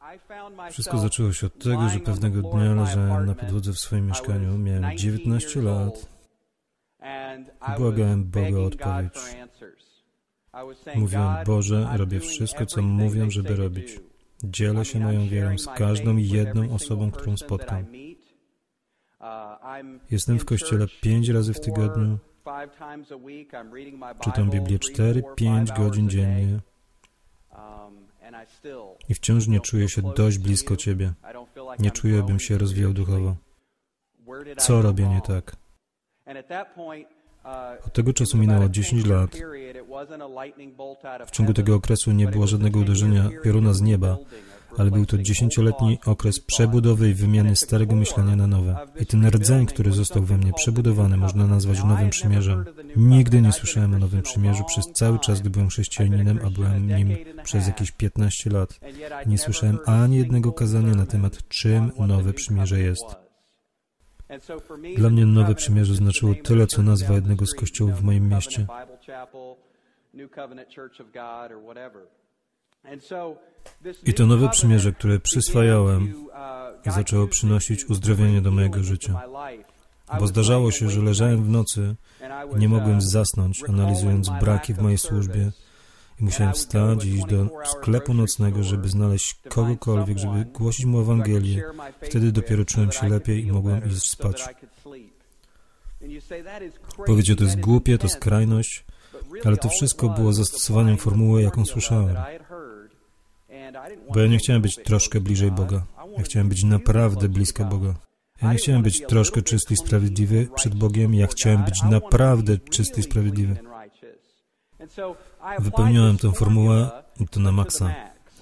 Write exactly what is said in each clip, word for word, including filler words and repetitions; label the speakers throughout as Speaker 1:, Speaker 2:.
Speaker 1: Wszystko zaczęło się od tego, że pewnego dnia leżałem na podłodze w swoim mieszkaniu. Miałem dziewiętnaście lat i błagałem Boga o odpowiedź. Mówiłem: Boże, robię wszystko, co mówią, żeby robić. Dzielę się moją wiarą z każdą jedną osobą, którą spotkam. Jestem w kościele pięć razy w tygodniu. Czytam Biblię cztery, pięć godzin dziennie. I wciąż nie czuję się dość blisko Ciebie. Nie czuję, bym się rozwijał duchowo. Co robię nie tak? Od tego czasu minęło dziesięć lat. W ciągu tego okresu nie było żadnego uderzenia pioruna z nieba, ale był to dziesięcioletni okres przebudowy i wymiany starego myślenia na nowe. I ten rdzeń, który został we mnie przebudowany, można nazwać Nowym Przymierzem. Nigdy nie słyszałem o Nowym Przymierzu przez cały czas, gdy byłem chrześcijaninem, a byłem nim przez jakieś piętnaście lat. Nie słyszałem ani jednego kazania na temat, czym Nowe Przymierze jest. Dla mnie Nowe Przymierze znaczyło tyle, co nazwa jednego z kościołów w moim mieście. I to Nowe Przymierze, które przyswajałem, zaczęło przynosić uzdrowienie do mojego życia. Bo zdarzało się, że leżałem w nocy i nie mogłem zasnąć, analizując braki w mojej służbie. I musiałem wstać i iść do sklepu nocnego, żeby znaleźć kogokolwiek, żeby głosić mu Ewangelię. Wtedy dopiero czułem się lepiej i mogłem iść spać. Powiecie, to jest głupie, to skrajność, ale to wszystko było zastosowaniem formuły, jaką słyszałem. Bo ja nie chciałem być troszkę bliżej Boga. Ja chciałem być naprawdę blisko Boga. Ja nie chciałem być troszkę czysty i sprawiedliwy przed Bogiem. Ja chciałem być naprawdę czysty i sprawiedliwy. Wypełniałem tę formułę i to na maksa.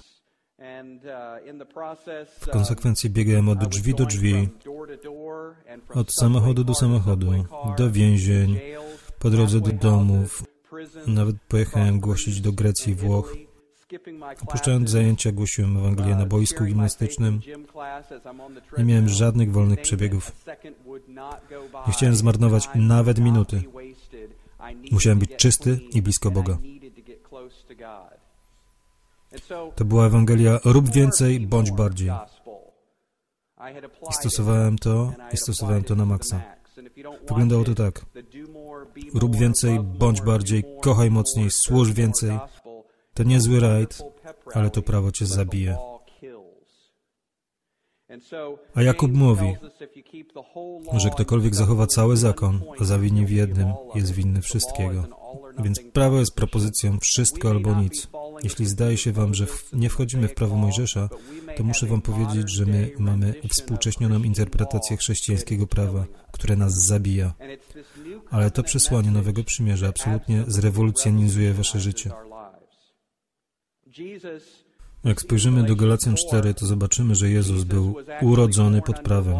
Speaker 1: W konsekwencji biegałem od drzwi do drzwi, od samochodu do samochodu, do więzień, po drodze do domów. Nawet pojechałem głosić do Grecji i Włoch. Opuszczając zajęcia, głosiłem Ewangelię na boisku gimnastycznym. Nie miałem żadnych wolnych przebiegów. Nie chciałem zmarnować nawet minuty. Musiałem być czysty i blisko Boga. To była Ewangelia: rób więcej, bądź bardziej. I stosowałem to, i stosowałem to na maksa. Wyglądało to tak: rób więcej, bądź bardziej, kochaj mocniej, służ więcej. To niezły rajd, ale to prawo cię zabije. A Jakub mówi, że ktokolwiek zachowa cały zakon, a zawini w jednym, jest winny wszystkiego. Więc prawo jest propozycją wszystko albo nic. Jeśli zdaje się wam, że w, nie wchodzimy w prawo Mojżesza, to muszę wam powiedzieć, że my mamy współcześnioną interpretację chrześcijańskiego prawa, które nas zabija. Ale to przesłanie Nowego Przymierza absolutnie zrewolucjonizuje wasze życie. Jak spojrzymy do Galacjan cztery, to zobaczymy, że Jezus był urodzony pod prawem.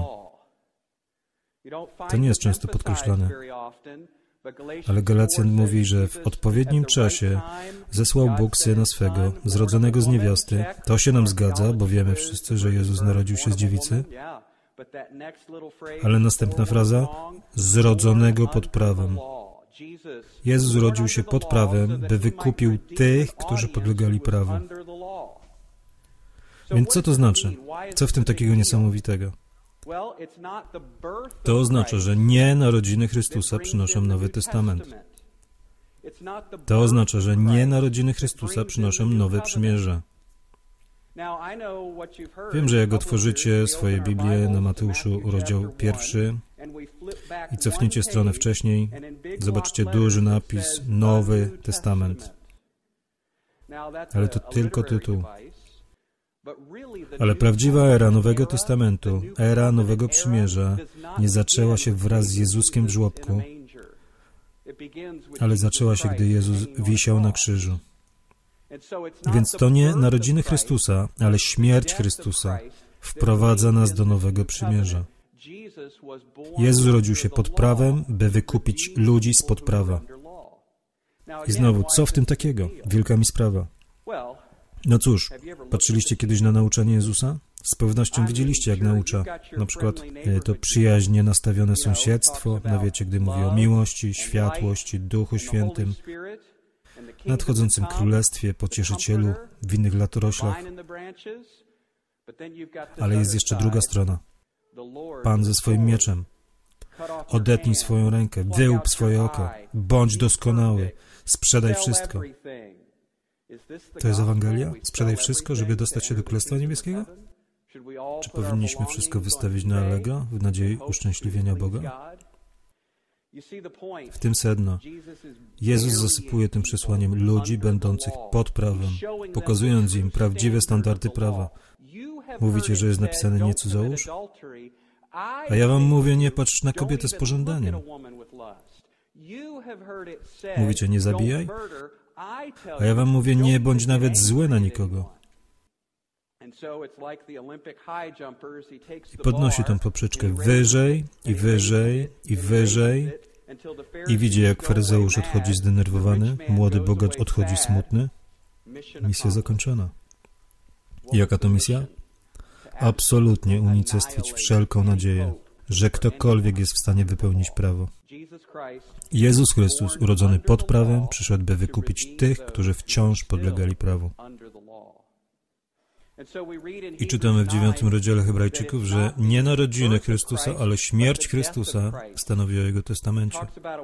Speaker 1: To nie jest często podkreślane. Ale Galacjan mówi, że w odpowiednim czasie zesłał Bóg Syna swego, zrodzonego z niewiasty. To się nam zgadza, bo wiemy wszyscy, że Jezus narodził się z dziewicy. Ale następna fraza: zrodzonego pod prawem. Jezus urodził się pod prawem, by wykupił tych, którzy podlegali prawu. Więc co to znaczy? Co w tym takiego niesamowitego? To oznacza, że nie narodziny Chrystusa przynoszą Nowy Testament. To oznacza, że nie narodziny Chrystusa przynoszą Nowe Przymierze. Wiem, że jak otworzycie swoje Biblię na Mateuszu, rozdział pierwszy, i cofniecie stronę wcześniej, zobaczycie duży napis Nowy Testament. Ale to tylko tytuł. Ale prawdziwa era Nowego Testamentu, era Nowego Przymierza, nie zaczęła się wraz z Jezuskiem w żłobku, ale zaczęła się, gdy Jezus wisiał na krzyżu. Więc to nie narodziny Chrystusa, ale śmierć Chrystusa wprowadza nas do Nowego Przymierza. Jezus rodził się pod prawem, by wykupić ludzi spod prawa. I znowu, co w tym takiego? Wielka mi sprawa. No cóż, patrzyliście kiedyś na nauczanie Jezusa? Z pewnością widzieliście, jak naucza. Na przykład to przyjaźnie nastawione sąsiedztwo, no wiecie, gdy mówi o miłości, światłości, Duchu Świętym, nadchodzącym królestwie, pocieszycielu, w innych latoroślach. Ale jest jeszcze druga strona. Pan ze swoim mieczem. Odetnij swoją rękę, wyłup swoje oko, bądź doskonały, sprzedaj wszystko. To jest Ewangelia? Sprzedaj wszystko, żeby dostać się do Królestwa Niebieskiego? Czy powinniśmy wszystko wystawić na Allegro w nadziei uszczęśliwienia Boga? W tym sedno. Jezus zasypuje tym przesłaniem ludzi będących pod prawem, pokazując im prawdziwe standardy prawa. Mówicie, że jest napisane nie cudzołóż? A ja wam mówię, nie patrz na kobietę z pożądaniem. Mówicie, nie zabijaj? A ja wam mówię, nie bądź nawet zły na nikogo. I podnosi tą poprzeczkę wyżej i wyżej i wyżej i widzi, jak faryzeusz odchodzi zdenerwowany, młody bogacz odchodzi smutny. Misja zakończona. I jaka to misja? Absolutnie unicestwić wszelką nadzieję, że ktokolwiek jest w stanie wypełnić prawo. Jezus Chrystus, urodzony pod prawem, przyszedł, by wykupić tych, którzy wciąż podlegali prawu. I czytamy w dziewiątym rozdziale Hebrajczyków, że nie narodziny Chrystusa, ale śmierć Chrystusa stanowi o Jego testamencie.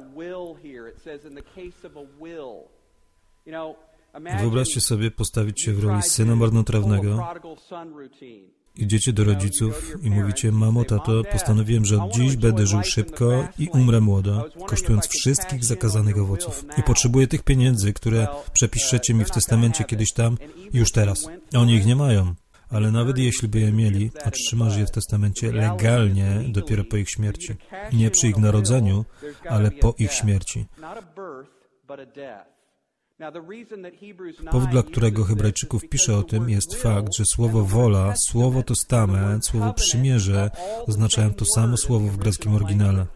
Speaker 1: Wyobraźcie sobie postawić się w roli syna marnotrawnego. Idziecie do rodziców i mówicie, mamo, tato, postanowiłem, że od dziś będę żył szybko i umrę młodo, kosztując wszystkich zakazanych owoców. I potrzebuję tych pieniędzy, które przepiszecie mi w testamencie kiedyś tam, już teraz. Oni ich nie mają, ale nawet jeśli by je mieli, otrzymasz je w testamencie legalnie dopiero po ich śmierci. Nie przy ich narodzeniu, ale po ich śmierci. Powód, dla którego Hebrajczyków pisze o tym, jest fakt, że słowo wola, słowo testament, słowo przymierze oznaczają to samo słowo w greckim oryginale.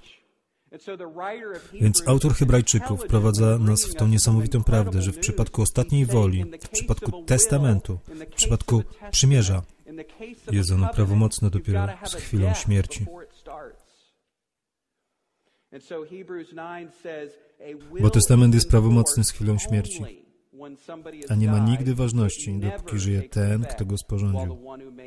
Speaker 1: Więc autor Hebrajczyków wprowadza nas w tą niesamowitą prawdę, że w przypadku ostatniej woli, w przypadku testamentu, w przypadku przymierza, jest ono prawomocne dopiero z chwilą śmierci. Bo testament jest prawomocny z chwilą śmierci, a nie ma nigdy ważności, dopóki żyje ten, kto go sporządził.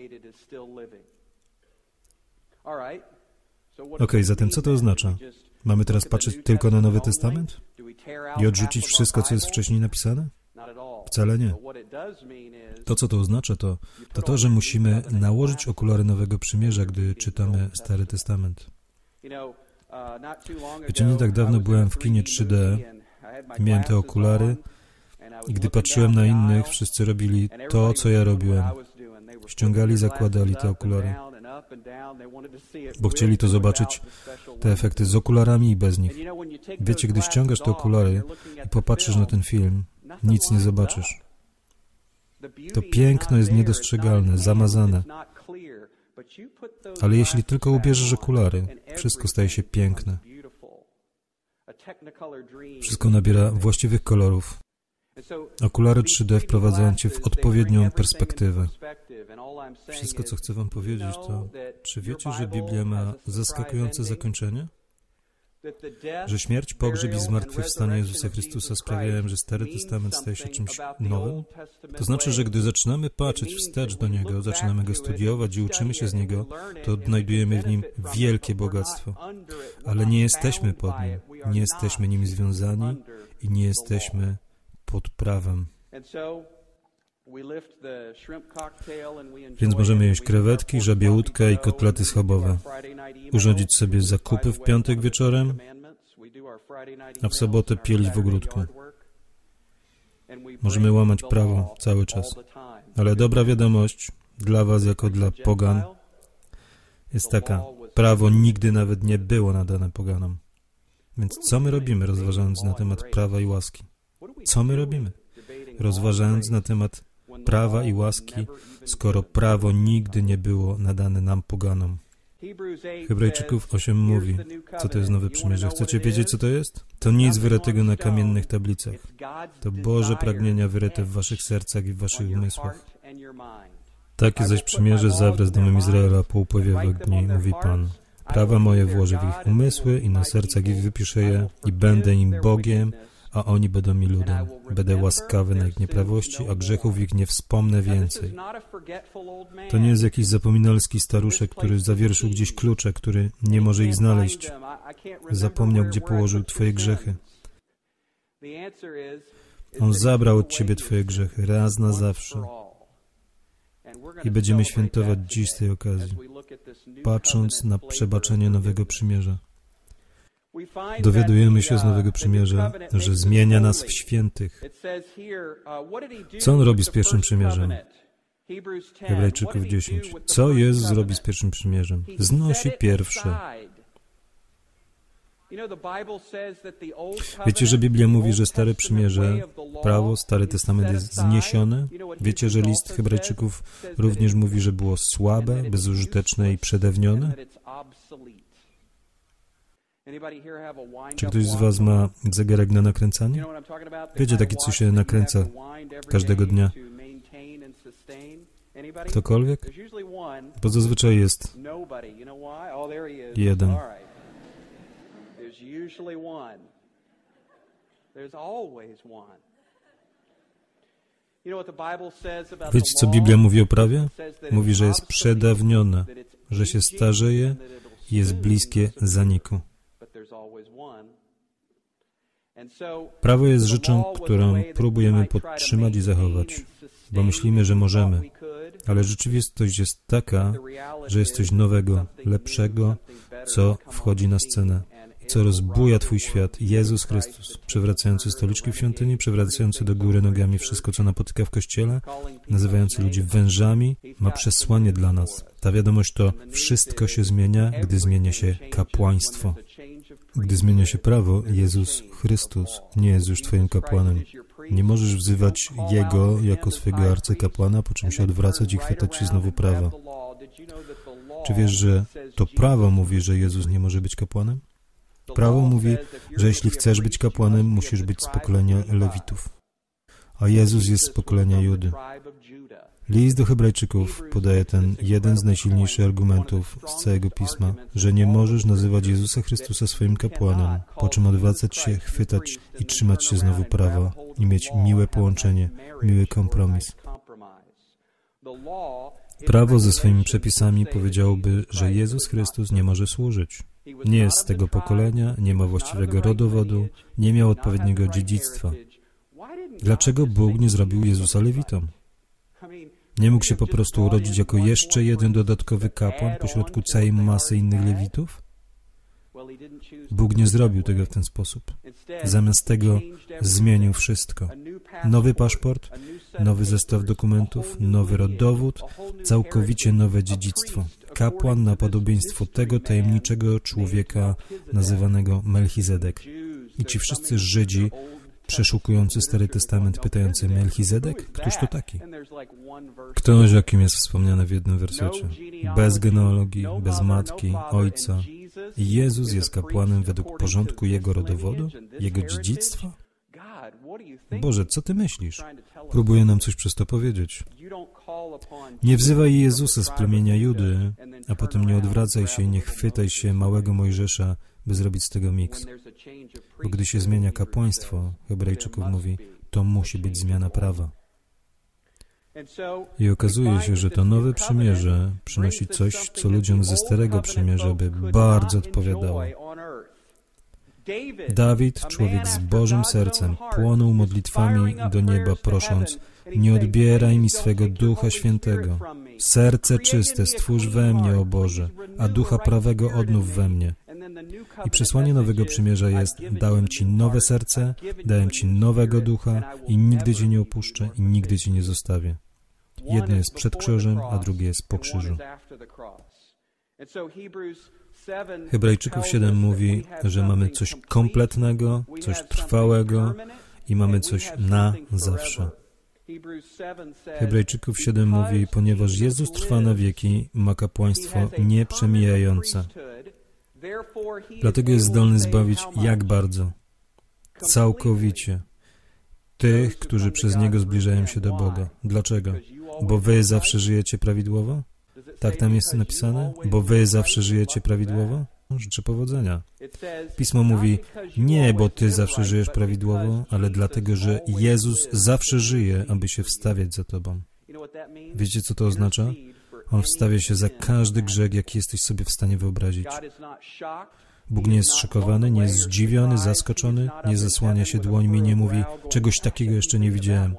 Speaker 1: Ok, zatem co to oznacza? Mamy teraz patrzeć tylko na Nowy Testament? I odrzucić wszystko, co jest wcześniej napisane? Wcale nie. To, co to oznacza, to to, to że musimy nałożyć okulary Nowego Przymierza, gdy czytamy Stary Testament. Wiecie, nie tak dawno byłem w kinie trzy D i miałem te okulary i gdy patrzyłem na innych, wszyscy robili to, co ja robiłem. Ściągali, zakładali te okulary, bo chcieli to zobaczyć, te efekty z okularami i bez nich. Wiecie, gdy ściągasz te okulary i popatrzysz na ten film, nic nie zobaczysz. To piękno jest niedostrzegalne, zamazane. Ale jeśli tylko ubierzesz okulary, wszystko staje się piękne. Wszystko nabiera właściwych kolorów. Okulary trzy D wprowadzają Cię w odpowiednią perspektywę. Wszystko, co chcę Wam powiedzieć, to czy wiecie, że Biblia ma zaskakujące zakończenie? Że śmierć, pogrzeb i zmartwychwstanie Jezusa Chrystusa sprawiają, że Stary Testament staje się czymś nowym? To znaczy, że gdy zaczynamy patrzeć wstecz do Niego, zaczynamy Go studiować i uczymy się z Niego, to odnajdujemy w Nim wielkie bogactwo. Ale nie jesteśmy pod Nim, nie jesteśmy Nim związani i nie jesteśmy pod prawem. Więc możemy jeść krewetki, żabie łódkę i kotlety schabowe. Urządzić sobie zakupy w piątek wieczorem, a w sobotę pielić w ogródku. Możemy łamać prawo cały czas. Ale dobra wiadomość dla was jako dla pogan jest taka. Prawo nigdy nawet nie było nadane poganom. Więc co my robimy, rozważając na temat prawa i łaski? Co my robimy? Rozważając na temat prawa i łaski, skoro prawo nigdy nie było nadane nam poganom. Hebrajczyków osiem mówi, co to jest Nowe Przymierze. Chcecie wiedzieć, co to jest? To nic wyrytego na kamiennych tablicach. To Boże pragnienia wyryte w waszych sercach i w waszych umysłach. Takie zaś przymierze zawrę z domem Izraela po upływie dni, mówi Pan. Prawa moje włożę w ich umysły i na sercach ich wypiszę je i będę im Bogiem, a oni będą mi ludem. Będę łaskawy na ich nieprawości, a grzechów ich nie wspomnę więcej. To nie jest jakiś zapominalski staruszek, który zawierszył gdzieś klucze, który nie może ich znaleźć. Zapomniał, gdzie położył Twoje grzechy. On zabrał od Ciebie Twoje grzechy raz na zawsze. I będziemy świętować dziś z tej okazji, patrząc na przebaczenie Nowego Przymierza. Dowiadujemy się z Nowego Przymierza, że zmienia nas w świętych. Co On robi z pierwszym przymierzem? Hebrajczyków dziesięć. Co Jezus zrobi z pierwszym przymierzem? Znosi pierwsze. Wiecie, że Biblia mówi, że Stare Przymierze, prawo, Stary Testament jest zniesione? Wiecie, że list Hebrajczyków również mówi, że było słabe, bezużyteczne i przedawnione? Czy ktoś z Was ma zegarek na nakręcanie? Wiecie, taki, co się nakręca każdego dnia? Ktokolwiek? Bo zazwyczaj jest jeden. Wiecie, co Biblia mówi o prawie? Mówi, że jest przedawnione, że się starzeje i jest bliskie zaniku. Prawo jest rzeczą, którą próbujemy podtrzymać i zachować, bo myślimy, że możemy, ale rzeczywistość jest taka, że jest coś nowego, lepszego, co wchodzi na scenę, co rozbuja Twój świat. Jezus Chrystus, przewracający stoliczki w świątyni, przewracający do góry nogami wszystko, co napotyka w Kościele, nazywający ludzi wężami, ma przesłanie dla nas. Ta wiadomość to wszystko się zmienia, gdy zmienia się kapłaństwo. Gdy zmienia się prawo, Jezus Chrystus nie jest już Twoim kapłanem. Nie możesz wzywać Jego jako swego arcykapłana, po czym się odwracać i chwytać się znowu prawa. Czy wiesz, że to prawo mówi, że Jezus nie może być kapłanem? Prawo mówi, że jeśli chcesz być kapłanem, musisz być z pokolenia Lewitów. A Jezus jest z pokolenia Judy. List do Hebrajczyków podaje ten jeden z najsilniejszych argumentów z całego Pisma, że nie możesz nazywać Jezusa Chrystusa swoim kapłanem, po czym odwracać się, chwytać i trzymać się znowu prawa i mieć miłe połączenie, miły kompromis. Prawo ze swoimi przepisami powiedziałoby, że Jezus Chrystus nie może służyć. Nie jest z tego pokolenia, nie ma właściwego rodowodu, nie miał odpowiedniego dziedzictwa. Dlaczego Bóg nie zrobił Jezusa Lewitą? Nie mógł się po prostu urodzić jako jeszcze jeden dodatkowy kapłan pośrodku całej masy innych Lewitów? Bóg nie zrobił tego w ten sposób. Zamiast tego zmienił wszystko. Nowy paszport, nowy zestaw dokumentów, nowy rodowód, całkowicie nowe dziedzictwo. Kapłan na podobieństwo tego tajemniczego człowieka nazywanego Melchizedek. I ci wszyscy Żydzi przeszukujący Stary Testament, pytający: Melchizedek? Któż to taki? Ktoś, o kim jest wspomniane w jednym wersecie. Bez genealogii, bez matki, ojca. I Jezus jest kapłanem według porządku Jego rodowodu? Jego dziedzictwa? Boże, co Ty myślisz? Próbuję nam coś przez to powiedzieć. Nie wzywaj Jezusa z plemienia Judy, a potem nie odwracaj się i nie chwytaj się małego Mojżesza, by zrobić z tego miks. Bo gdy się zmienia kapłaństwo, Hebrajczyków mówi, to musi być zmiana prawa. I okazuje się, że to nowe przymierze przynosi coś, co ludziom ze Starego Przymierza by bardzo odpowiadało. Dawid, człowiek z Bożym sercem, płonął modlitwami do nieba, prosząc: nie odbieraj mi swego Ducha Świętego. Serce czyste stwórz we mnie, o Boże, a Ducha prawego odnów we mnie. I przesłanie Nowego Przymierza jest: dałem Ci nowe serce, dałem Ci nowego ducha i nigdy Cię nie opuszczę i nigdy Cię nie zostawię. Jedno jest przed krzyżem, a drugie jest po krzyżu. Hebrajczyków siedem mówi, że mamy coś kompletnego, coś trwałego i mamy coś na zawsze. Hebrajczyków siedem mówi, ponieważ Jezus trwa na wieki, ma kapłaństwo nieprzemijające. Dlatego jest zdolny zbawić jak bardzo? Całkowicie. Tych, którzy przez Niego zbliżają się do Boga. Dlaczego? Bo wy zawsze żyjecie prawidłowo? Tak tam jest napisane? Bo wy zawsze żyjecie prawidłowo? życzę powodzenia. Pismo mówi, nie, bo Ty zawsze żyjesz prawidłowo, ale dlatego, że Jezus zawsze żyje, aby się wstawiać za Tobą. Wiecie, co to oznacza? On wstawia się za każdy grzech, jaki jesteś sobie w stanie wyobrazić. Bóg nie jest szokowany, nie jest zdziwiony, zaskoczony, nie zasłania się dłońmi, nie mówi, czegoś takiego jeszcze nie widziałem.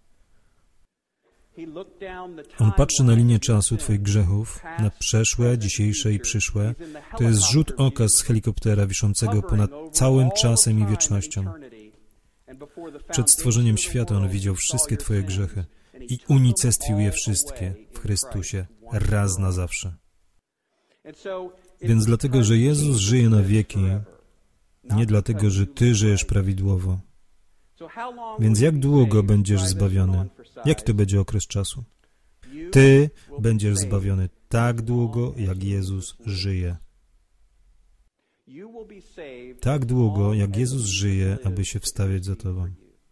Speaker 1: On patrzy na linię czasu Twoich grzechów, na przeszłe, dzisiejsze i przyszłe. To jest rzut oka z helikoptera wiszącego ponad całym czasem i wiecznością. Przed stworzeniem świata On widział wszystkie Twoje grzechy i unicestwił je wszystkie w Chrystusie, raz na zawsze. Więc dlatego, że Jezus żyje na wieki, nie dlatego, że Ty żyjesz prawidłowo. Więc jak długo będziesz zbawiony? Jaki to będzie okres czasu? Ty będziesz zbawiony tak długo, jak Jezus żyje. Tak długo, jak Jezus żyje, aby się wstawiać za Tobą.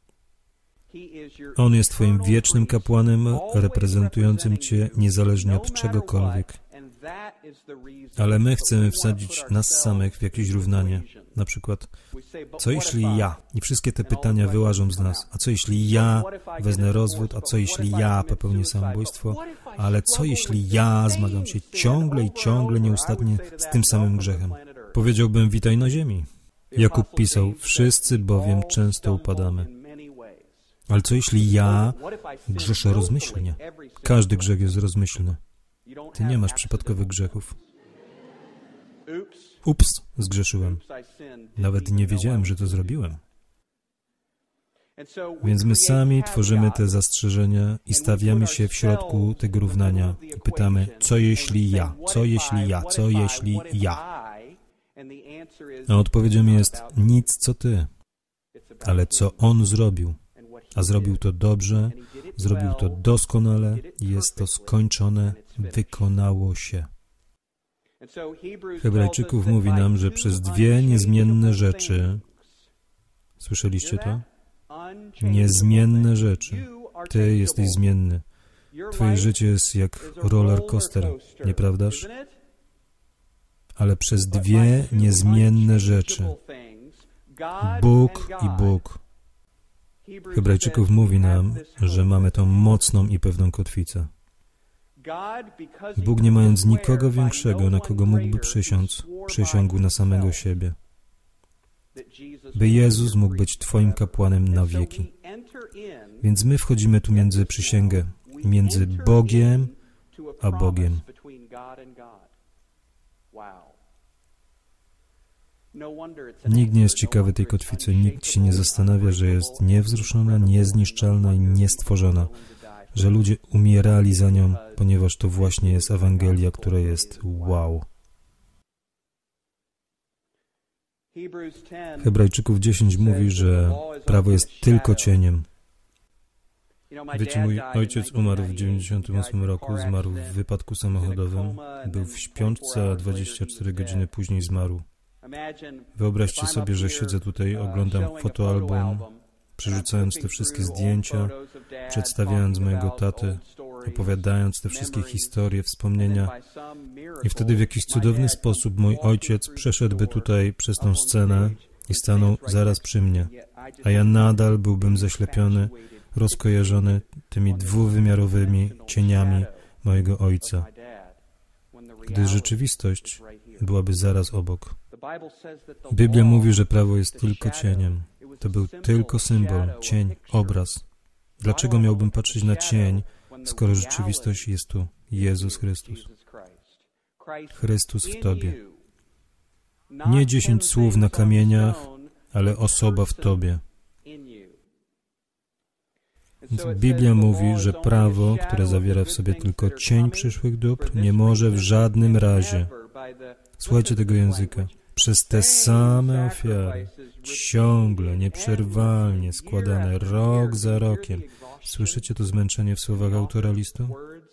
Speaker 1: On jest Twoim wiecznym kapłanem, reprezentującym Cię niezależnie od czegokolwiek. Ale my chcemy wsadzić nas samych w jakieś równanie. Na przykład, co jeśli ja? I wszystkie te pytania wyłażą z nas. A co jeśli ja wezmę rozwód? A co jeśli ja popełnię samobójstwo? Ale co jeśli ja zmagam się ciągle i ciągle nieustannie z tym samym grzechem? Powiedziałbym, witaj na ziemi. Jakub pisał, wszyscy bowiem często upadamy. Ale co jeśli ja grzeszę rozmyślnie? Każdy grzech jest rozmyślny. Ty nie masz przypadkowych grzechów. Ups, zgrzeszyłem. Nawet nie wiedziałem, że to zrobiłem. Więc my sami tworzymy te zastrzeżenia i stawiamy się w środku tego równania i pytamy, co jeśli ja, co jeśli ja, co jeśli ja? A odpowiedzią jest, nic co ty, ale co On zrobił. A zrobił to dobrze, zrobił to doskonale i jest to skończone, wykonało się. Hebrajczyków mówi nam, że przez dwie niezmienne rzeczy, słyszeliście to? Niezmienne rzeczy. Ty jesteś zmienny. Twoje życie jest jak roller coaster, nieprawdaż? Ale przez dwie niezmienne rzeczy. Bóg i Bóg. Hebrajczyków mówi nam, że mamy tą mocną i pewną kotwicę. Bóg, nie mając nikogo większego, na kogo mógłby przysiąc, przysiągł na samego siebie, by Jezus mógł być Twoim kapłanem na wieki. Więc my wchodzimy tu między przysięgę, między Bogiem a Bogiem. Nikt nie jest ciekawy tej kotwicy, nikt się nie zastanawia, że jest niewzruszona, niezniszczalna i niestworzona, że ludzie umierali za nią, ponieważ to właśnie jest Ewangelia, która jest wow. Hebrajczyków dziesięć mówi, że prawo jest tylko cieniem. Wiecie, mój ojciec umarł w dziewięćdziesiątym ósmym roku, zmarł w wypadku samochodowym, był w śpiączce, a dwadzieścia cztery godziny później zmarł. Wyobraźcie sobie, że siedzę tutaj, oglądam fotoalbum, przerzucając te wszystkie zdjęcia, przedstawiając mojego tatę, opowiadając te wszystkie historie, wspomnienia. I wtedy w jakiś cudowny sposób mój ojciec przeszedłby tutaj przez tą scenę i stanął zaraz przy mnie, a ja nadal byłbym zaślepiony, rozkojarzony tymi dwuwymiarowymi cieniami mojego ojca, gdy rzeczywistość byłaby zaraz obok. Biblia mówi, że prawo jest tylko cieniem. To był tylko symbol, cień, obraz. Dlaczego miałbym patrzeć na cień, skoro rzeczywistość jest tu? Jezus Chrystus. Chrystus w Tobie. Nie dziesięć słów na kamieniach, ale osoba w Tobie. Biblia mówi, że prawo, które zawiera w sobie tylko cień przyszłych dóbr, nie może w żadnym razie, słuchajcie tego języka, przez te same ofiary, ciągle, nieprzerwalnie składane rok za rokiem. Słyszycie to zmęczenie w słowach autora listu?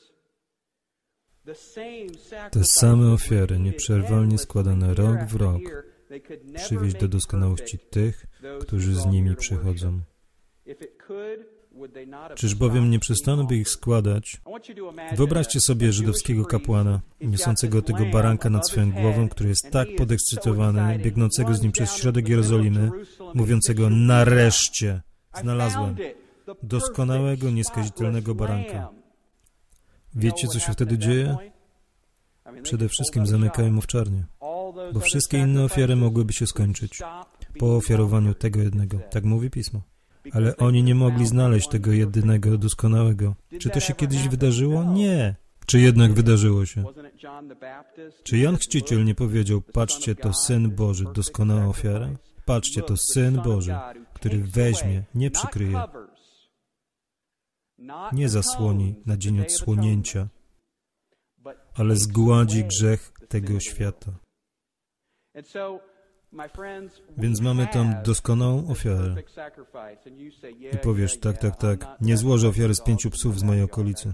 Speaker 1: Te same ofiary, nieprzerwalnie składane rok w rok, przywieźć do doskonałości tych, którzy z nimi przychodzą. Czyż bowiem nie przestaną by ich składać? Wyobraźcie sobie żydowskiego kapłana, niosącego tego baranka nad swoją głową, który jest tak podekscytowany, biegnącego z nim przez środek Jerozolimy, mówiącego: nareszcie znalazłem doskonałego, nieskazitelnego baranka. Wiecie, co się wtedy dzieje? Przede wszystkim zamykają mu w czarnie, bo wszystkie inne ofiary mogłyby się skończyć po ofiarowaniu tego jednego. Tak mówi Pismo. Ale oni nie mogli znaleźć tego jedynego, doskonałego. Czy to się kiedyś wydarzyło? Nie. Czy jednak wydarzyło się? Czy Jan Chrzciciel nie powiedział: patrzcie, to Syn Boży, doskonała ofiara? Patrzcie, to Syn Boży, który weźmie, nie przykryje, nie zasłoni na dzień odsłonięcia, ale zgładzi grzech tego świata. Więc mamy tam doskonałą ofiarę. I powiesz: tak, tak, tak, nie złożę ofiary z pięciu psów z mojej okolicy.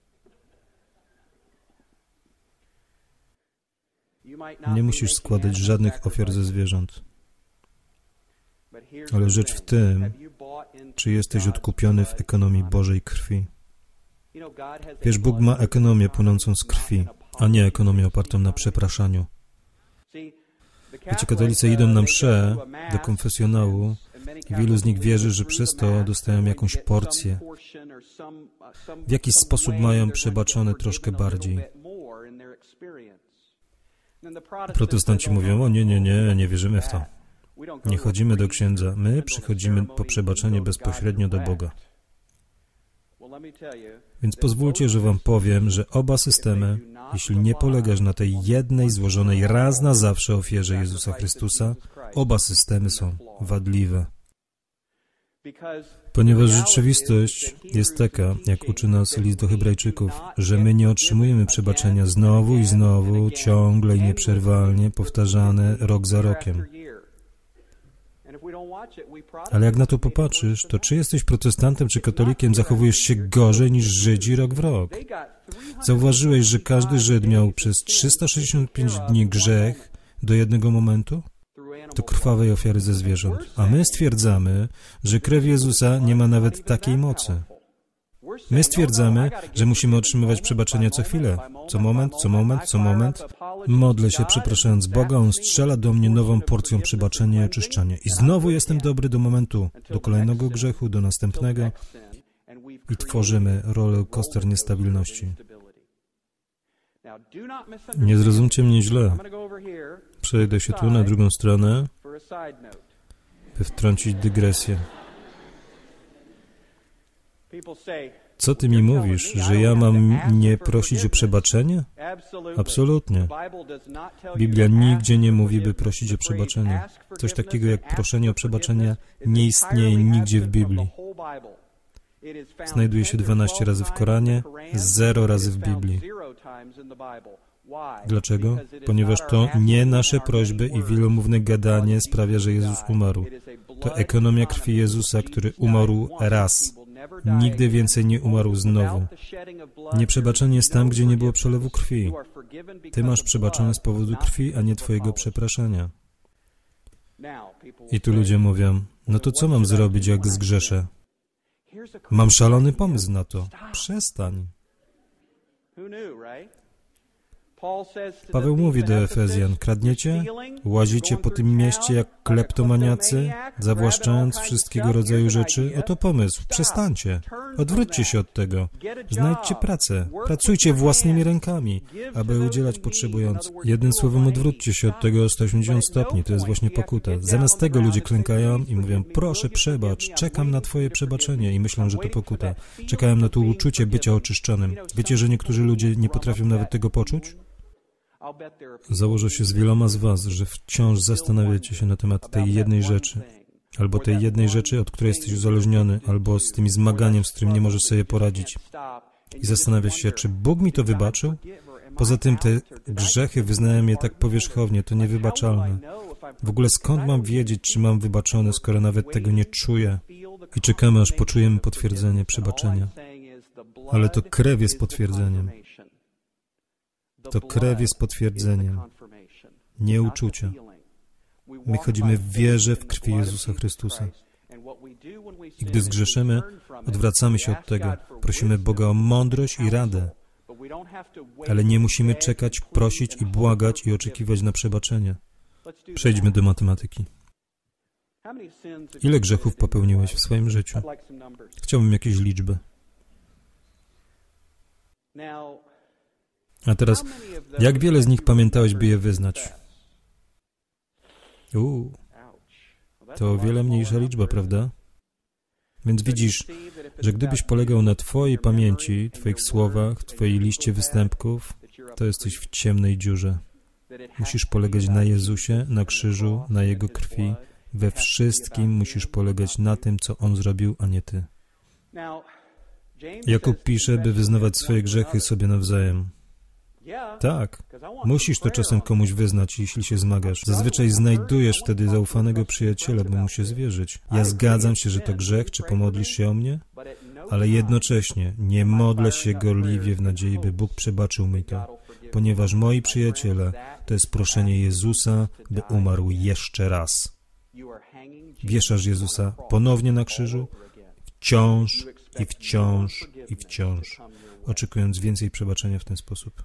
Speaker 1: Nie musisz składać żadnych ofiar ze zwierząt. Ale rzecz w tym, czy jesteś odkupiony w ekonomii Bożej krwi. Wiesz, Bóg ma ekonomię płynącą z krwi, a nie ekonomię opartą na przepraszaniu. Wiecie, katolicy idą na mszę do konfesjonału i wielu z nich wierzy, że przez to dostają jakąś porcję. W jakiś sposób mają przebaczone troszkę bardziej. Protestanci mówią: o nie, nie, nie, nie wierzymy w to. Nie chodzimy do księdza. My przychodzimy po przebaczenie bezpośrednio do Boga. Więc pozwólcie, że wam powiem, że oba systemy, jeśli nie polegasz na tej jednej złożonej raz na zawsze ofierze Jezusa Chrystusa, oba systemy są wadliwe. Ponieważ rzeczywistość jest taka, jak uczy nas list do Hebrajczyków, że my nie otrzymujemy przebaczenia znowu i znowu, ciągle i nieprzerwalnie, powtarzane rok za rokiem. Ale jak na to popatrzysz, to czy jesteś protestantem czy katolikiem, zachowujesz się gorzej niż Żydzi rok w rok. Zauważyłeś, że każdy Żyd miał przez trzysta sześćdziesiąt pięć dni grzech do jednego momentu? To krwawej ofiary ze zwierząt. A my stwierdzamy, że krew Jezusa nie ma nawet takiej mocy. My stwierdzamy, że musimy otrzymywać przebaczenie co chwilę. Co moment, co moment, co moment. Modlę się, przepraszając Boga, On strzela do mnie nową porcją przebaczenia i oczyszczania. I znowu jestem dobry do momentu, do kolejnego grzechu, do następnego. I tworzymy rollercoaster niestabilności. Nie zrozumcie mnie źle. Przejdę się tu na drugą stronę, by wtrącić dygresję. Co ty mi mówisz, że ja mam nie prosić o przebaczenie? Absolutnie. Biblia nigdzie nie mówi, by prosić o przebaczenie. Coś takiego jak proszenie o przebaczenie nie istnieje nigdzie w Biblii. Znajduje się dwanaście razy w Koranie, zero razy w Biblii. Dlaczego? Ponieważ to nie nasze prośby i wielomówne gadanie sprawia, że Jezus umarł. To ekonomia krwi Jezusa, który umarł raz. Nigdy więcej nie umarł znowu. Nieprzebaczenie jest tam, gdzie nie było przelewu krwi. Ty masz przebaczone z powodu krwi, a nie twojego przepraszania. I tu ludzie mówią: no to co mam zrobić, jak zgrzeszę? Mam szalony pomysł na to. Przestań. Paweł mówi do Efezjan: kradniecie? Łazicie po tym mieście jak kleptomaniacy, zawłaszczając wszystkiego rodzaju rzeczy? Oto pomysł. Przestańcie. Odwróćcie się od tego. Znajdźcie pracę. Pracujcie własnymi rękami, aby udzielać potrzebującym. Jednym słowem, odwróćcie się od tego o sto osiemdziesiąt stopni. To jest właśnie pokuta. Zamiast tego ludzie klękają i mówią: proszę, przebacz, czekam na twoje przebaczenie, i myślą, że to pokuta. Czekają na to uczucie bycia oczyszczonym. Wiecie, że niektórzy ludzie nie potrafią nawet tego poczuć? Założę się z wieloma z was, że wciąż zastanawiacie się na temat tej jednej rzeczy, albo tej jednej rzeczy, od której jesteś uzależniony, albo z tym zmaganiem, z którym nie możesz sobie poradzić. I zastanawiasz się, czy Bóg mi to wybaczył? Poza tym te grzechy wyznałem je tak powierzchownie, to niewybaczalne. W ogóle skąd mam wiedzieć, czy mam wybaczone, skoro nawet tego nie czuję? I czekamy, aż poczujemy potwierdzenie przebaczenia. Ale to krew jest potwierdzeniem. To krew jest potwierdzeniem, nie uczucia. My chodzimy w wierze w krwi Jezusa Chrystusa. I gdy zgrzeszymy, Odwracamy się od tego. Prosimy Boga o mądrość i radę. Ale nie musimy czekać, prosić i błagać i oczekiwać na przebaczenie. Przejdźmy do matematyki. Ile grzechów popełniłeś w swoim życiu? Chciałbym jakieś liczby. A teraz, jak wiele z nich pamiętałeś, by je wyznać? Uuu, to o wiele mniejsza liczba, prawda? Więc widzisz, że gdybyś polegał na Twojej pamięci, Twoich słowach, Twojej liście występków, to jesteś w ciemnej dziurze. Musisz polegać na Jezusie, na krzyżu, na Jego krwi. We wszystkim musisz polegać na tym, co On zrobił, a nie Ty. Jakub pisze, by wyznawać swoje grzechy sobie nawzajem. Tak, musisz to czasem komuś wyznać, jeśli się zmagasz. Zazwyczaj znajdujesz wtedy zaufanego przyjaciela, by mu się zwierzyć. Ja zgadzam się, że to grzech, czy pomodlisz się o mnie? Ale jednocześnie nie modlę się gorliwie w nadziei, by Bóg przebaczył mi to, ponieważ moi przyjaciele to jest proszenie Jezusa, by umarł jeszcze raz. Wieszasz Jezusa ponownie na krzyżu, wciąż i wciąż i wciąż, oczekując więcej przebaczenia w ten sposób.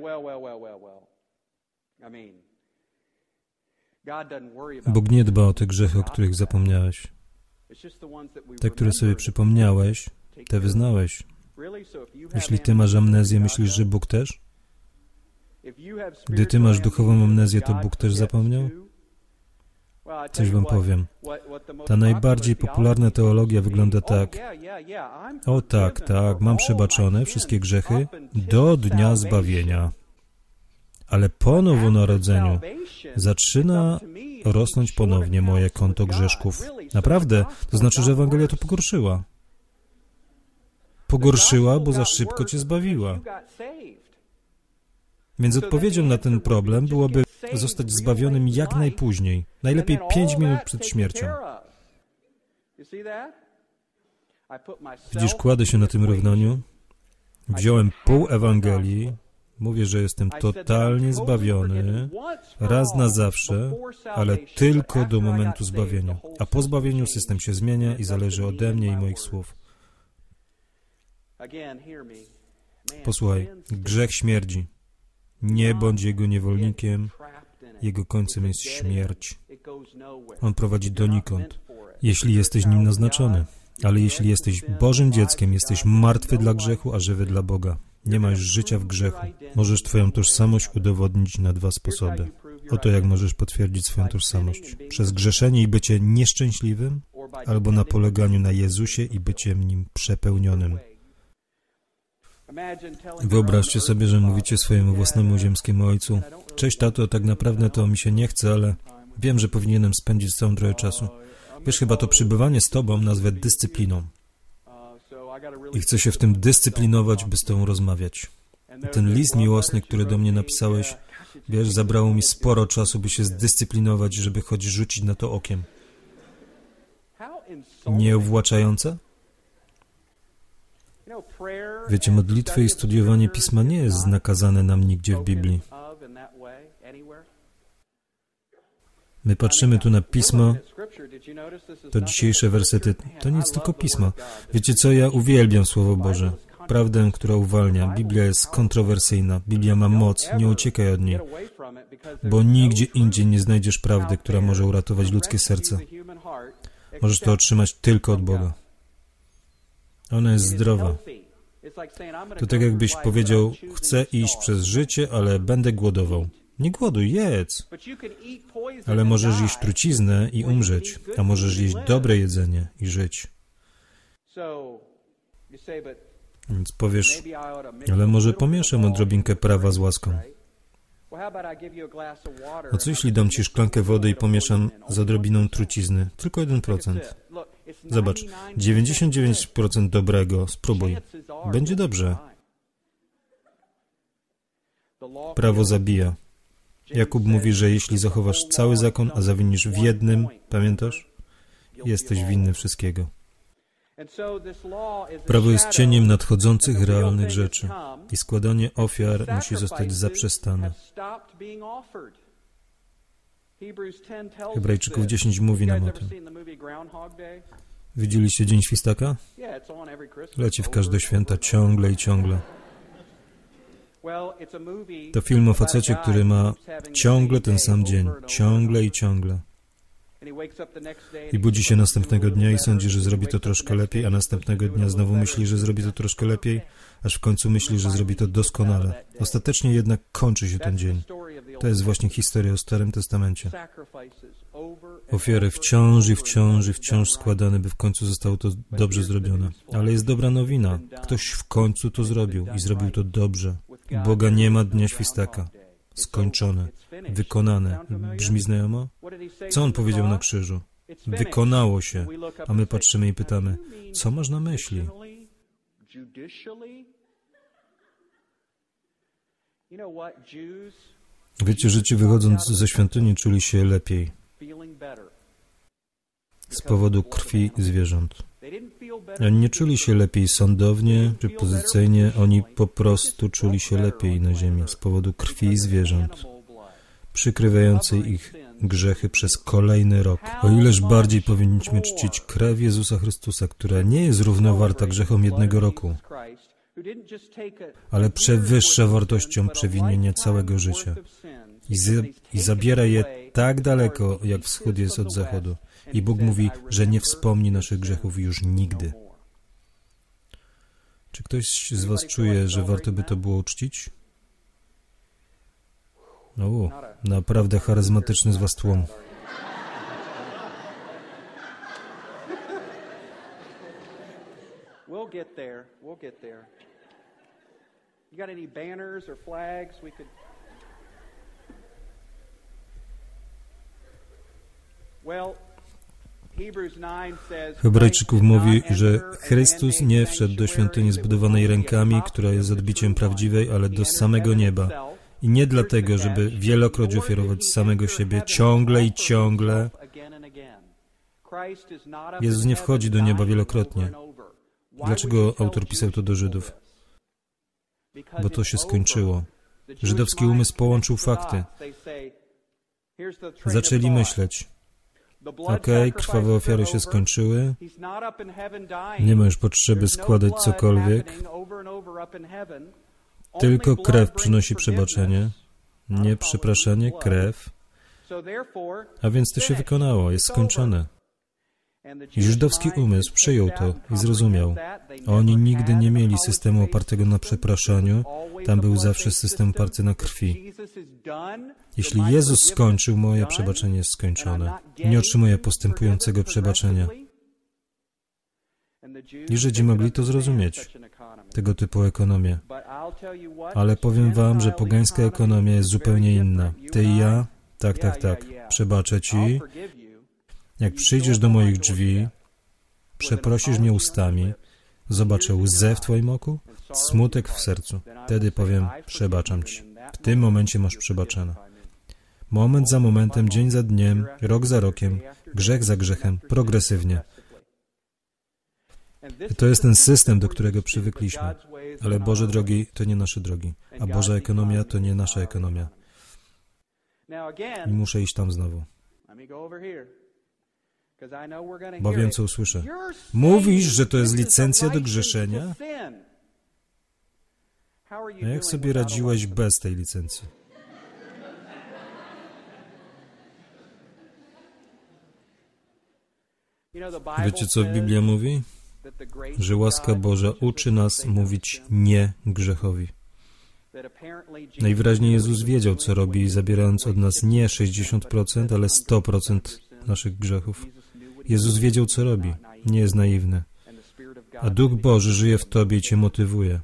Speaker 1: Bóg nie dba o te grzechy, o których zapomniałeś. Te, które sobie przypomniałeś, te wyznałeś. Jeśli ty masz amnezję, myślisz, że Bóg też? Gdy ty masz duchową amnezję, to Bóg też zapomniał? Coś wam powiem. Ta najbardziej popularna teologia wygląda tak. O tak, tak, mam przebaczone wszystkie grzechy do dnia zbawienia. Ale po nowonarodzeniu zaczyna rosnąć ponownie moje konto grzeszków. Naprawdę, to znaczy, że Ewangelia to pogorszyła. Pogorszyła, bo za szybko cię zbawiła. Więc odpowiedzią na ten problem byłoby zostać zbawionym jak najpóźniej. Najlepiej pięć minut przed śmiercią. Widzisz, kładę się na tym równaniu. Wziąłem pół Ewangelii. Mówię, że jestem totalnie zbawiony, raz na zawsze, ale tylko do momentu zbawienia. A po zbawieniu system się zmienia i zależy ode mnie i moich słów. Posłuchaj, grzech śmierdzi. Nie bądź jego niewolnikiem, jego końcem jest śmierć. On prowadzi donikąd, jeśli jesteś nim naznaczony. Ale jeśli jesteś Bożym dzieckiem, jesteś martwy dla grzechu, a żywy dla Boga. Nie masz życia w grzechu. Możesz Twoją tożsamość udowodnić na dwa sposoby. Oto jak możesz potwierdzić swoją tożsamość. Przez grzeszenie i bycie nieszczęśliwym, albo na poleganiu na Jezusie i byciem Nim przepełnionym. Wyobraźcie sobie, że mówicie swojemu własnemu ziemskiemu ojcu: cześć tato, tak naprawdę to mi się nie chce, ale wiem, że powinienem spędzić całą trochę czasu. Wiesz, chyba to przybywanie z Tobą nazwę dyscypliną. I chcę się w tym dyscyplinować, by z Tobą rozmawiać. Ten list miłosny, który do mnie napisałeś, wiesz, zabrało mi sporo czasu, by się zdyscyplinować, żeby choć rzucić na to okiem. Nie uwłaczające? Wiecie, modlitwy i studiowanie Pisma nie jest nakazane nam nigdzie w Biblii. My patrzymy tu na Pismo, to dzisiejsze wersety, to nic, tylko Pismo. Wiecie co, ja uwielbiam Słowo Boże, prawdę, która uwalnia. Biblia jest kontrowersyjna, Biblia ma moc, nie uciekaj od niej, bo nigdzie indziej nie znajdziesz prawdy, która może uratować ludzkie serce. Możesz to otrzymać tylko od Boga. Ona jest zdrowa. To tak jakbyś powiedział: chcę iść przez życie, ale będę głodował. Nie głoduj, jedz. Ale możesz jeść truciznę i umrzeć, a możesz jeść dobre jedzenie i żyć. Więc powiesz: ale może pomieszam odrobinkę prawa z łaską. A co jeśli dam Ci szklankę wody i pomieszam z odrobiną trucizny? Tylko jeden procent. Zobacz, dziewięćdziesiąt dziewięć procent dobrego. Spróbuj. Będzie dobrze. Prawo zabija. Jakub mówi, że jeśli zachowasz cały zakon, a zawinisz w jednym, pamiętasz? Jesteś winny wszystkiego. Prawo jest cieniem nadchodzących realnych rzeczy i składanie ofiar musi zostać zaprzestane. Hebrajczyków dziesięć mówi nam o tym. Widzieliście Dzień Świstaka? Leci w każde święta ciągle i ciągle. To film o facecie, który ma ciągle ten sam dzień. Ciągle i ciągle. I budzi się następnego dnia i sądzi, że zrobi to troszkę lepiej, a następnego dnia znowu myśli, że zrobi to troszkę lepiej, aż w końcu myśli, że zrobi to doskonale. Ostatecznie jednak kończy się ten dzień. To jest właśnie historia o Starym Testamencie. Ofiary wciąż i wciąż i wciąż składane, by w końcu zostało to dobrze zrobione. Ale jest dobra nowina. Ktoś w końcu to zrobił i zrobił to dobrze. U Boga nie ma Dnia Świstaka. Skończone. Wykonane. Brzmi znajomo? Co On powiedział na krzyżu? Wykonało się. A my patrzymy i pytamy, co masz na myśli? Wiecie, że ci wychodząc ze świątyni czuli się lepiej z powodu krwi zwierząt. Oni nie czuli się lepiej sądownie czy pozycyjnie, oni po prostu czuli się lepiej na ziemi z powodu krwi zwierząt, przykrywającej ich grzechy przez kolejny rok. O ileż bardziej powinniśmy czcić krew Jezusa Chrystusa, która nie jest równowarta grzechom jednego roku, ale przewyższa wartością przewinienia całego życia i, z, i zabiera je tak daleko, jak wschód jest od zachodu. I Bóg mówi, że nie wspomni naszych grzechów już nigdy. Czy ktoś z was czuje, że warto by to było uczcić? O, naprawdę charyzmatyczny z was tłum.
Speaker 2: We'll get there. We'll get there. You got any banners or flags we could... Well,
Speaker 1: Hebrajczyków mówi, że Chrystus nie wszedł do świątyni zbudowanej rękami, która jest odbiciem prawdziwej, ale do samego nieba. I nie dlatego, żeby wielokroć ofiarować samego siebie ciągle i ciągle. Jezus nie wchodzi do nieba wielokrotnie. Dlaczego autor pisał to do Żydów? Bo to się skończyło. Żydowski umysł połączył fakty. Zaczęli myśleć. Okej, okay, krwawe ofiary się skończyły. Nie ma już potrzeby składać cokolwiek. Tylko krew przynosi przebaczenie. Nie przepraszanie, krew. A więc to się wykonało, jest skończone. I żydowski umysł przyjął to i zrozumiał. Oni nigdy nie mieli systemu opartego na przepraszaniu. Tam był zawsze system oparty na krwi. Jeśli Jezus skończył, moje przebaczenie jest skończone. Nie otrzymuję postępującego przebaczenia. I Żydzi mogli to zrozumieć, tego typu ekonomię. Ale powiem wam, że pogańska ekonomia jest zupełnie inna. Ty i ja? Tak, tak, tak. Przebaczę ci. Jak przyjdziesz do moich drzwi, przeprosisz mnie ustami, zobaczę łzę w twoim oku, smutek w sercu. Wtedy powiem, przebaczam ci. W tym momencie masz przebaczone. Moment za momentem, dzień za dniem, rok za rokiem, grzech za grzechem, progresywnie. I to jest ten system, do którego przywykliśmy. Ale Boże drogi to nie nasze drogi, a Boża ekonomia to nie nasza ekonomia. I muszę iść tam znowu. Bo wiem, co usłyszę. Mówisz, że to jest licencja do grzeszenia? A jak sobie radziłeś bez tej licencji? Wiecie, co Biblia mówi? Że łaska Boża uczy nas mówić nie grzechowi. Najwyraźniej Jezus wiedział, co robi, zabierając od nas nie sześćdziesiąt procent, ale sto procent naszych grzechów. Jezus wiedział, co robi. Nie jest naiwny. A Duch Boży żyje w tobie i cię motywuje.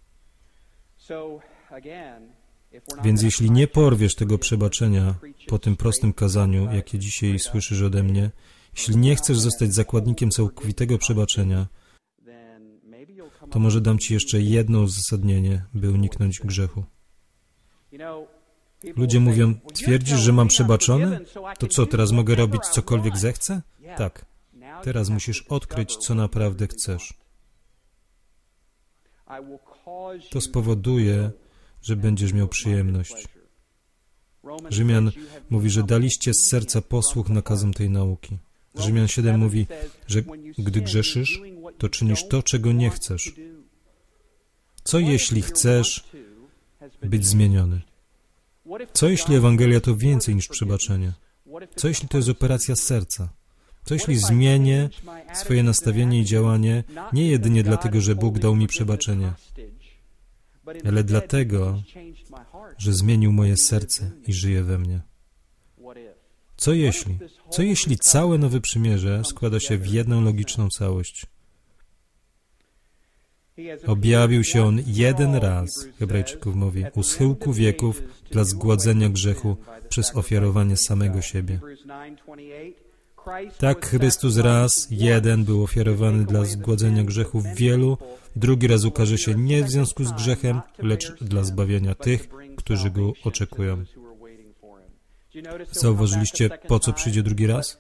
Speaker 1: Więc jeśli nie porwiesz tego przebaczenia po tym prostym kazaniu, jakie dzisiaj słyszysz ode mnie, jeśli nie chcesz zostać zakładnikiem całkowitego przebaczenia, to może dam ci jeszcze jedno uzasadnienie, by uniknąć grzechu. Ludzie mówią, twierdzisz, że mam przebaczone? To co, teraz mogę robić cokolwiek zechcę? Tak. Teraz musisz odkryć, co naprawdę chcesz. To spowoduje, że będziesz miał przyjemność. Rzymian mówi, że daliście z serca posłuch nakazom tej nauki. Rzymian siedem mówi, że gdy grzeszysz, to czynisz to, czego nie chcesz. Co jeśli chcesz być zmieniony? Co jeśli Ewangelia to więcej niż przebaczenie? Co jeśli to jest operacja serca? Co jeśli zmienię swoje nastawienie i działanie nie jedynie dlatego, że Bóg dał mi przebaczenie, ale dlatego, że zmienił moje serce i żyje we mnie? Co jeśli? Co jeśli całe Nowe Przymierze składa się w jedną logiczną całość? Objawił się On jeden raz, Hebrajczyków mówi, u schyłku wieków dla zgładzenia grzechu przez ofiarowanie samego siebie. Tak Chrystus raz, jeden był ofiarowany dla zgładzenia grzechów wielu, drugi raz ukaże się nie w związku z grzechem, lecz dla zbawienia tych, którzy Go oczekują. Zauważyliście, po co przyjdzie drugi raz?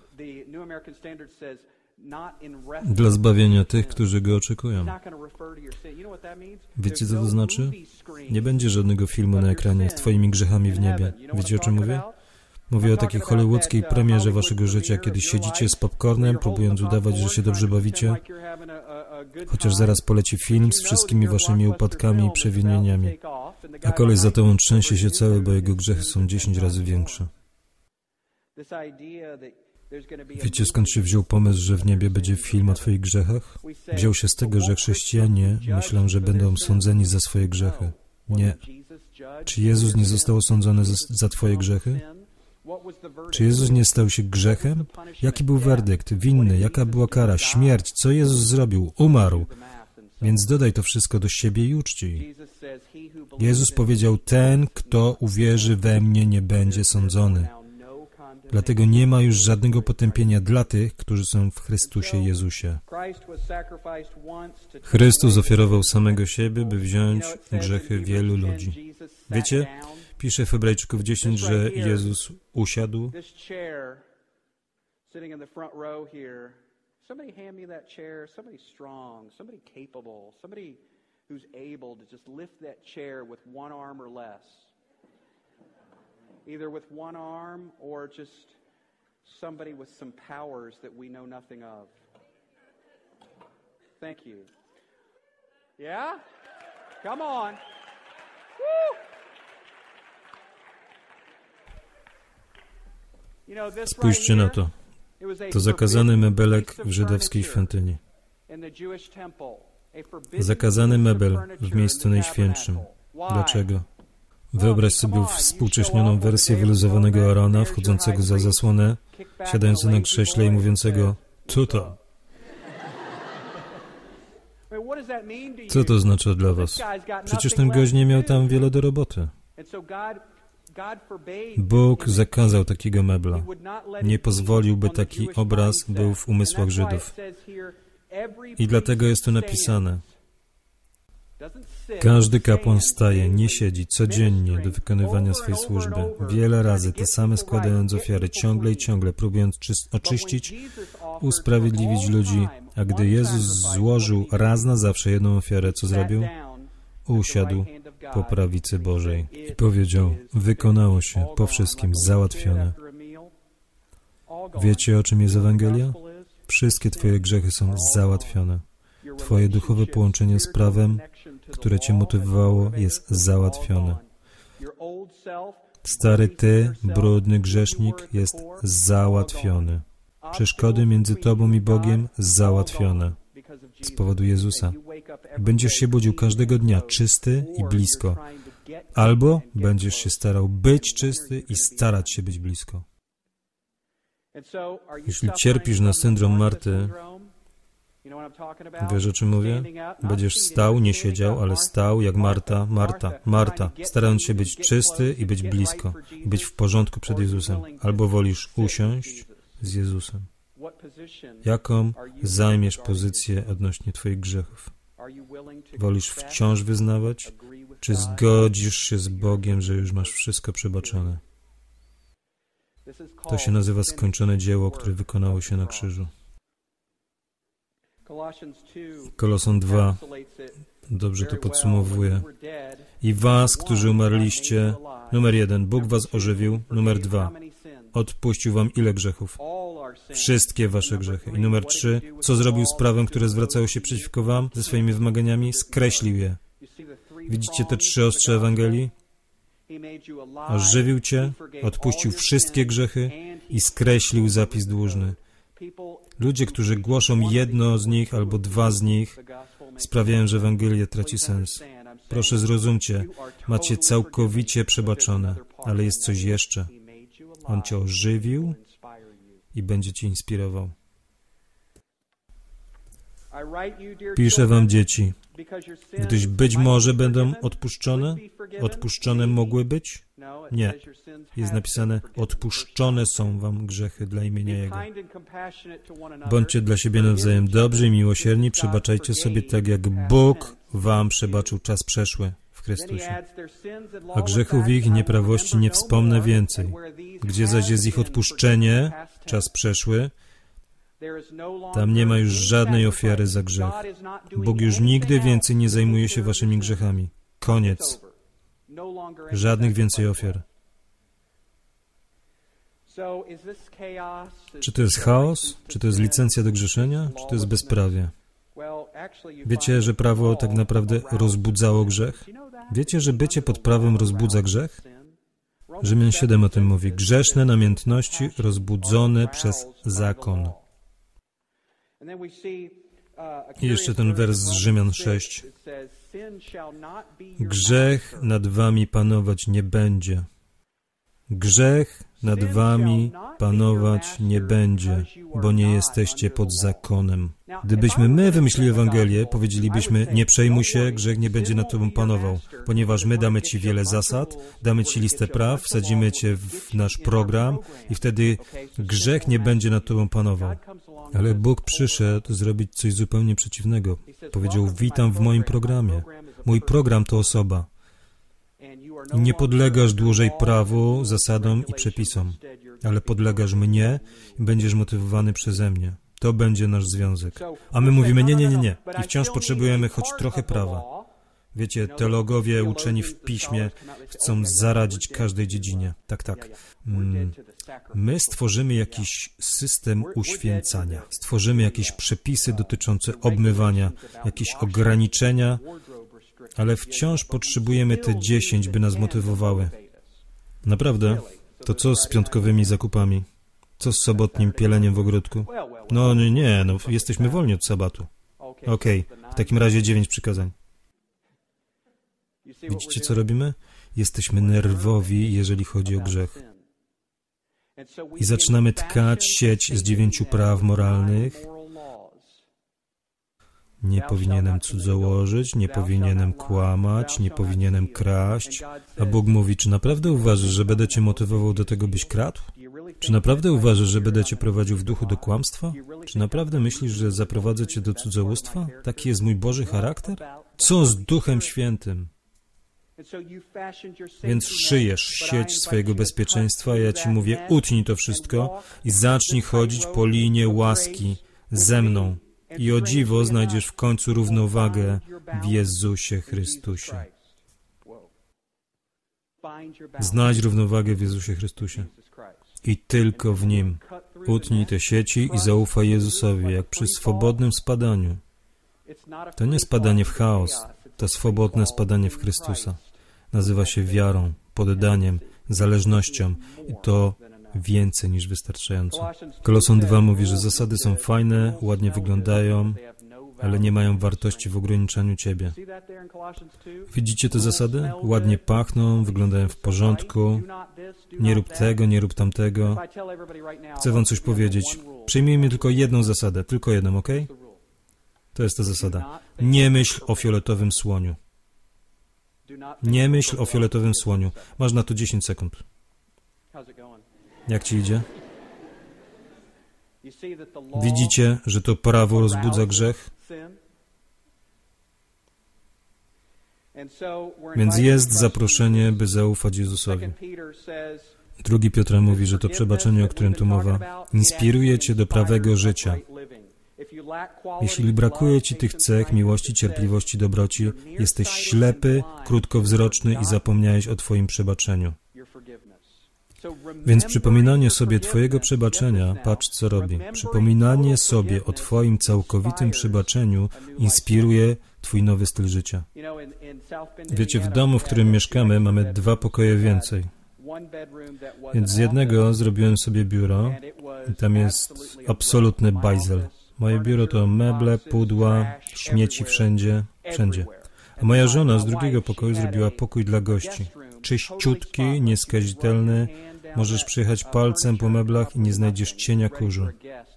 Speaker 1: Dla zbawienia tych, którzy Go oczekują. Wiecie, co to znaczy? Nie będzie żadnego filmu na ekranie z Twoimi grzechami w niebie. Wiecie, o czym mówię? Mówię o takiej hollywoodzkiej premierze waszego życia, kiedy siedzicie z popcornem, próbując udawać, że się dobrze bawicie, chociaż zaraz poleci film z wszystkimi waszymi upadkami i przewinieniami, a koleś za tobą trzęsie się cały, bo jego grzechy są dziesięć razy większe. Wiecie, skąd się wziął pomysł, że w niebie będzie film o twoich grzechach? Wziął się z tego, że chrześcijanie myślą, że będą sądzeni za swoje grzechy. Nie. Czy Jezus nie został osądzony za, za twoje grzechy? Czy Jezus nie stał się grzechem? Jaki był werdykt? Winny? Jaka była kara? Śmierć? Co Jezus zrobił? Umarł. Więc dodaj to wszystko do siebie i uczci. Jezus powiedział, ten, kto uwierzy we mnie, nie będzie sądzony. Dlatego nie ma już żadnego potępienia dla tych, którzy są w Chrystusie Jezusie. Chrystus ofiarował samego siebie, by wziąć grzechy wielu ludzi. Wiecie? Pisze w Hebrajczyków dziesięć, że Jezus usiadł.
Speaker 2: Either with one arm or just somebody with some powers that we know nothing of. Thank you. Yeah? Come on. Woo! You know, this
Speaker 1: Spójrzcie na to. To zakazany mebelek w żydowskiej świątyni. Zakazany mebel w miejscu najświętszym. Dlaczego? Wyobraź sobie współcześnioną wersję wyluzowanego Arona, wchodzącego za zasłonę, siadającego na krześle i mówiącego, co to? Co to znaczy dla was? Przecież ten gość nie miał tam wiele do roboty. Bóg zakazał takiego mebla. Nie pozwolił, by taki obraz był w umysłach Żydów. I dlatego jest tu napisane, każdy kapłan staje, nie siedzi, codziennie do wykonywania swojej służby. Wiele razy te same składając ofiary, ciągle i ciągle, próbując oczyścić, usprawiedliwić ludzi. A gdy Jezus złożył raz na zawsze jedną ofiarę, co zrobił? Usiadł po prawicy Bożej i powiedział, wykonało się, po wszystkim, załatwione. Wiecie, o czym jest Ewangelia? Wszystkie twoje grzechy są załatwione. Twoje duchowe połączenie z prawem, które cię motywowało, jest załatwione. Stary ty, brudny grzesznik, jest załatwiony. Przeszkody między tobą i Bogiem załatwione z powodu Jezusa. Będziesz się budził każdego dnia czysty i blisko. Albo będziesz się starał być czysty i starać się być blisko. Jeśli cierpisz na syndrom Marty, wiesz, o czym mówię? Będziesz stał, nie siedział, ale stał jak Marta, Marta, Marta, starając się być czysty i być blisko, i być w porządku przed Jezusem. Albo wolisz usiąść z Jezusem. Jaką zajmiesz pozycję odnośnie twoich grzechów? Wolisz wciąż wyznawać, czy zgodzisz się z Bogiem, że już masz wszystko przebaczone? To się nazywa skończone dzieło, które wykonało się na krzyżu. Kolosan dwa dobrze to podsumowuje. I was, którzy umarliście, numer jeden, Bóg was ożywił, numer dwa, odpuścił wam ile grzechów? wszystkie wasze grzechy. I numer trzy, co zrobił z prawem, które zwracało się przeciwko wam ze swoimi wymaganiami? Skreślił je. Widzicie te trzy ostrze Ewangelii? Ożywił cię, odpuścił wszystkie grzechy i skreślił zapis dłużny. Ludzie, którzy głoszą jedno z nich albo dwa z nich, sprawiają, że Ewangelia traci sens. Proszę zrozumcie, macie całkowicie przebaczone, ale jest coś jeszcze. On cię ożywił i będzie cię inspirował. Piszę wam, dzieci, gdyż być może będą odpuszczone. Odpuszczone mogły być? Nie. Jest napisane, odpuszczone są wam grzechy dla imienia Jego. Bądźcie dla siebie nawzajem dobrzy i miłosierni, przebaczajcie sobie tak, jak Bóg wam przebaczył czas przeszły w Chrystusie. A grzechów ich i nieprawości nie wspomnę więcej. Gdzie zaś jest ich odpuszczenie, czas przeszły, tam nie ma już żadnej ofiary za grzech. Bóg już nigdy więcej nie zajmuje się waszymi grzechami. Koniec. Żadnych więcej ofiar. Czy to jest chaos? Czy to jest licencja do grzeszenia? Czy to jest bezprawie? Wiecie, że prawo tak naprawdę rozbudzało grzech? Wiecie, że bycie pod prawem rozbudza grzech? Rzymian siedem o tym mówi. Grzeszne namiętności rozbudzone przez zakon. I jeszcze ten wers z Rzymian sześć. Grzech nad wami panować nie będzie. Grzech nad wami panować nie będzie, bo nie jesteście pod zakonem. Gdybyśmy my wymyślili Ewangelię, powiedzielibyśmy, nie przejmuj się, grzech nie będzie nad tobą panował, ponieważ my damy ci wiele zasad, damy ci listę praw, wsadzimy cię w nasz program i wtedy grzech nie będzie nad tobą panował. Ale Bóg przyszedł zrobić coś zupełnie przeciwnego. Powiedział, witam w moim programie. Mój program to osoba. I nie podlegasz dłużej prawu, zasadom i przepisom, ale podlegasz mnie i będziesz motywowany przeze mnie. To będzie nasz związek. A my mówimy, nie, nie, nie, nie. I wciąż potrzebujemy choć trochę prawa. Wiecie, teologowie uczeni w piśmie chcą zaradzić każdej dziedzinie. Tak, tak. Mm. My stworzymy jakiś system uświęcania. Stworzymy jakieś przepisy dotyczące obmywania, jakieś ograniczenia, ale wciąż potrzebujemy te dziesięć, by nas motywowały. Naprawdę? To co z piątkowymi zakupami? Co z sobotnim pieleniem w ogródku? No nie, nie, no jesteśmy wolni od sabatu. Okej, okay, w takim razie dziewięć przykazań. Widzicie, co robimy? Jesteśmy nerwowi, jeżeli chodzi o grzech. I zaczynamy tkać sieć z dziewięciu praw moralnych. Nie powinienem cudzołożyć, nie powinienem kłamać, nie powinienem kraść. A Bóg mówi, czy naprawdę uważasz, że będę cię motywował do tego, byś kradł? Czy naprawdę uważasz, że będę cię prowadził w duchu do kłamstwa? Czy naprawdę myślisz, że zaprowadzę cię do cudzołóstwa? Taki jest mój Boży charakter? Co z Duchem Świętym? Więc szyjesz sieć swojego bezpieczeństwa, a ja ci mówię, utnij to wszystko i zacznij chodzić po linie łaski ze mną. I o dziwo znajdziesz w końcu równowagę w Jezusie Chrystusie. Znajdź równowagę w Jezusie Chrystusie. I tylko w Nim. Utnij te sieci i zaufaj Jezusowi, jak przy swobodnym spadaniu. To nie spadanie w chaos, to swobodne spadanie w Chrystusa. Nazywa się wiarą, poddaniem, zależnością i to więcej niż wystarczająco. Kolosan dwa mówi, że zasady są fajne, ładnie wyglądają, ale nie mają wartości w ograniczaniu Ciebie. Widzicie te zasady? Ładnie pachną, wyglądają w porządku. Nie rób tego, nie rób tamtego. Chcę Wam coś powiedzieć. Przyjmijmy tylko jedną zasadę, tylko jedną, ok? To jest ta zasada. Nie myśl o fioletowym słoniu. Nie myśl o fioletowym słoniu. Masz na to dziesięć sekund. Jak Ci idzie? Widzicie, że to prawo rozbudza grzech? Więc jest zaproszenie, by zaufać Jezusowi. Drugi Piotra mówi, że to przebaczenie, o którym tu mowa, inspiruje Cię do prawego życia. Jeśli brakuje Ci tych cech, miłości, cierpliwości, dobroci, jesteś ślepy, krótkowzroczny i zapomniałeś o Twoim przebaczeniu. Więc przypominanie sobie Twojego przebaczenia, patrz co robi. Przypominanie sobie o Twoim całkowitym przebaczeniu inspiruje Twój nowy styl życia. Wiecie, w domu, w którym mieszkamy, mamy dwa pokoje więcej. Więc z jednego zrobiłem sobie biuro i tam jest absolutny bajzel. Moje biuro to meble, pudła, śmieci wszędzie, wszędzie. A moja żona z drugiego pokoju zrobiła pokój dla gości. Czyściutki, nieskazitelny, możesz przejechać palcem po meblach i nie znajdziesz cienia kurzu.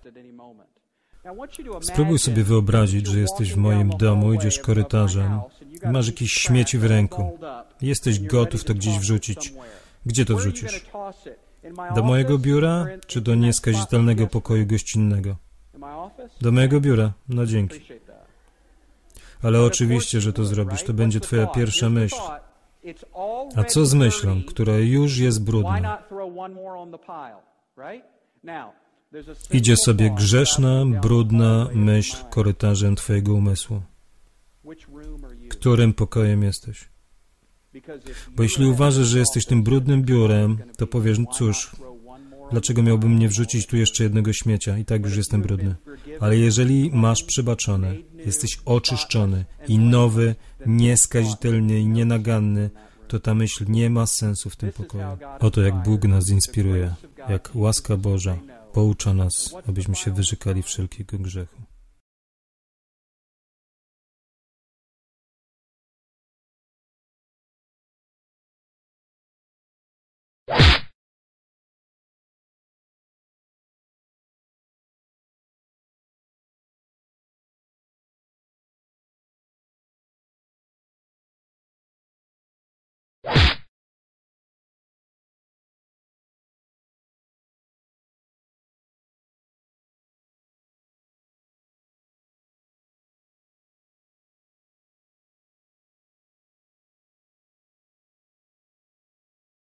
Speaker 1: Spróbuj sobie wyobrazić, że jesteś w moim domu, idziesz korytarzem i masz jakieś śmieci w ręku. Jesteś gotów to gdzieś wrzucić. Gdzie to wrzucisz? Do mojego biura, czy do nieskazitelnego pokoju gościnnego? Do mojego biura. No dzięki. Ale oczywiście, że to zrobisz. To będzie Twoja pierwsza myśl. A co z myślą, która już jest brudna? Idzie sobie grzeszna, brudna myśl korytarzem Twojego umysłu. Którym pokojem jesteś? Bo jeśli uważasz, że jesteś tym brudnym biurem, to powiesz, cóż, dlaczego miałbym nie wrzucić tu jeszcze jednego śmiecia? I tak już jestem brudny. Ale jeżeli masz przebaczone, jesteś oczyszczony i nowy, nieskazitelny i nienaganny, to ta myśl nie ma sensu w tym pokoju. Oto jak Bóg nas inspiruje, jak łaska Boża poucza nas, abyśmy się wyrzekali wszelkiego grzechu.